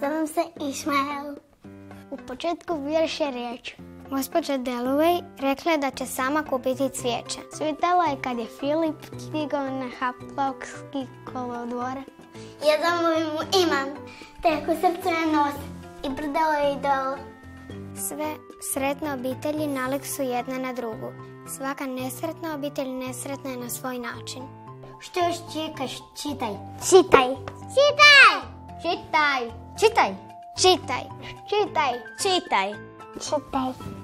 Zovem se Išmael. U početku vjerše riječ. Gospođa Dalloway rekla je da će sama kupiti cvijeće. Svitalo je kad je Filip stigao na Haplokski kolodvor. Ja zamolim mu imam, tek u srcu je nos i prodao je idol. Sve sretne obitelji nalik su jedna na drugu. Svaka nesretna obitelj nesretna je na svoj način. Što još čekaš? Čitaj. Čitaj! Čitaj! Čitaj! Čitaj! Čitaj! Čitaj! Čitaj! Čitaj.